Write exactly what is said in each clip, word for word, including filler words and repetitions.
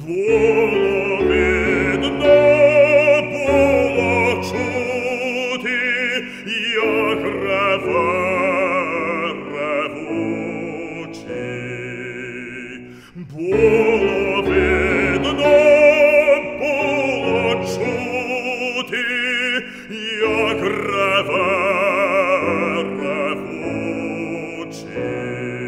Було видно, було чути, як реве ревучий. Було видно, було чути, як реве ревучий.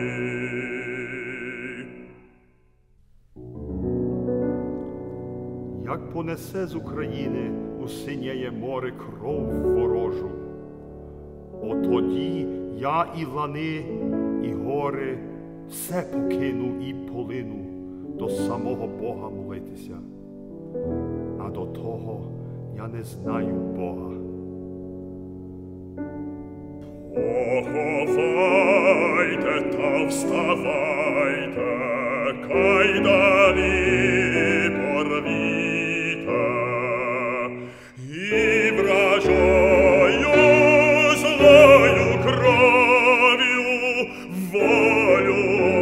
Як понесе з України у синєє море кров ворожу, отоді я і лани, і гори все покину і полину до самого Бога молитися. А до того я не знаю Бога. Поховайте та вставайте, кайдани порвіте, і вражою злою кров'ю волю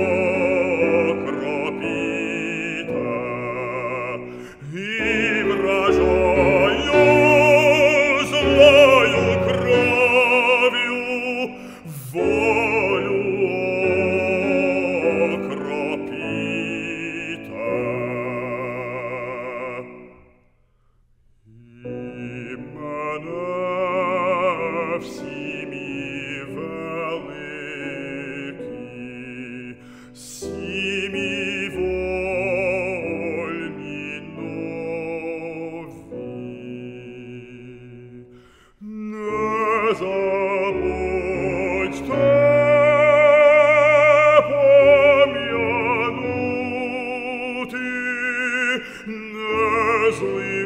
окропіте, і вражою злою кров'ю волю окропіте. І мене всі мій великі, всі мій вольні нові, не забудьте пом'янути, не зли